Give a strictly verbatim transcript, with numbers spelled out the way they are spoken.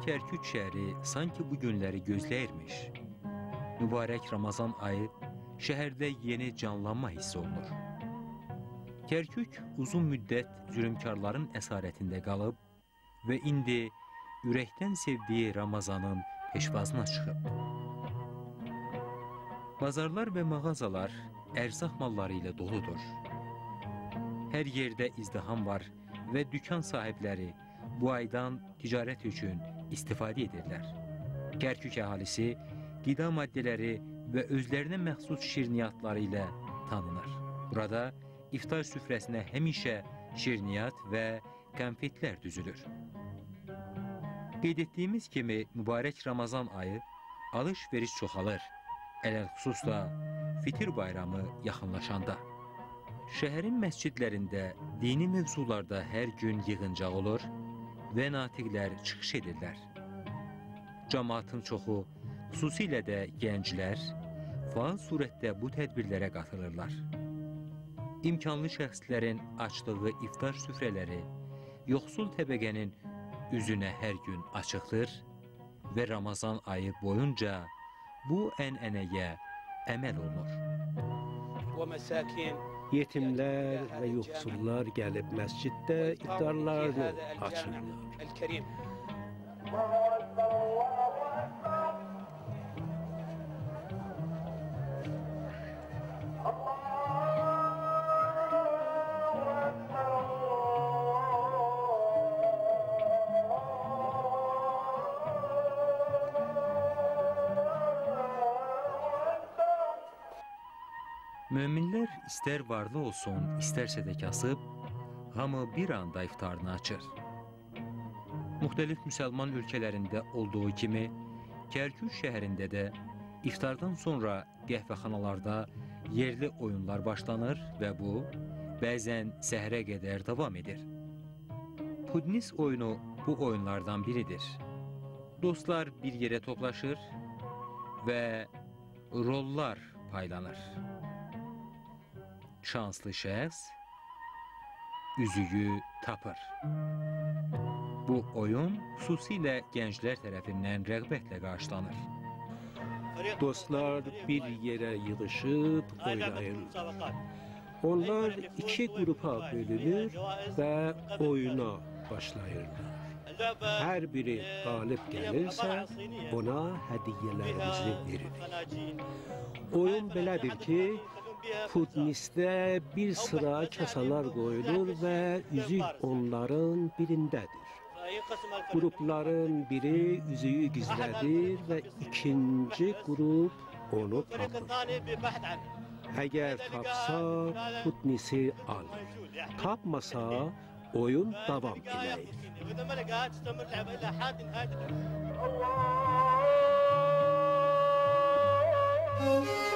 Kərkük şəhəri sanki bu günləri gözləyirmiş. Mübarək Ramazan ayı şəhərdə yeni canlanma hiss olunur. Kərkük uzun müddət zülümkarların əsarətində qalıb və indi ürəkdən sevdiyi Ramazanın peşvazına çıxıb. Bazarlar və mağazalar ərzaq malları ilə doludur. Hər yerdə izdiham var və dükan sahibləri bu aydan ticarət üçün istifadə edirlər. Kərkük əhalisi qida maddələri və özlərinə məxsus şirniyyatları ilə tanınır. Burada iftar süfrəsinə həmişə şirniyyat və konfetlər düzülür. Qeyd etdiyimiz kimi mübarək Ramazan ayı alış-veriş çoxalır. Ələlxüsus da Fitir bayramı yaxınlaşanda. Şəhərin məscidlərində dini mövzularda hər gün yığıncaq olur və natiqlər çıxış edirlər. Cəmaatın çoxu, xüsusilə də gənclər, faal surətdə bu tədbirlərə qatılırlar. İmkanlı şəxslərin açdığı iftar süfrələri yoxsul təbəqənin üzünə hər gün açıqdır və Ramazan ayı boyunca bu ənənəyə əməl olunur. Yetimlər və yoxsullar gəlib məsciddə iftarlarını açırlar. Möminlər istər varlı olsun, istərsə də kasıb, hamı bir anda iftarını açır. Müxtəlif müsəlman ölkələrində olduğu kimi, Kərkük şəhərində də iftardan sonra qəhvəxanalarda yerli oyunlar başlanır və bu, bəzən səhərə qədər davam edir. Pudnis oyunu bu oyunlardan biridir. Dostlar bir yerə toplaşır və rollar paylanır. Şanslı şəxs üzüyü tapır. Bu oyun xüsusilə gənclər tərəfindən rəğbətlə qarşılanır. Dostlar bir yerə yığışıb oynayırlar. Onlar iki qrupa bölünür və oyuna başlayırlar. Hər biri qalib gəlirsə, ona hədiyyələrimizi veririk. Oyun belədir ki, Pudnisdə bir sıra kasalar qoyulur və üzük onların birindədir. Qrupların biri üzüyü gizlədir və ikinci qrup onu tapır. Əgər tapsa, Pudnisi alır. Tapmasa, oyun davam edər. Allah!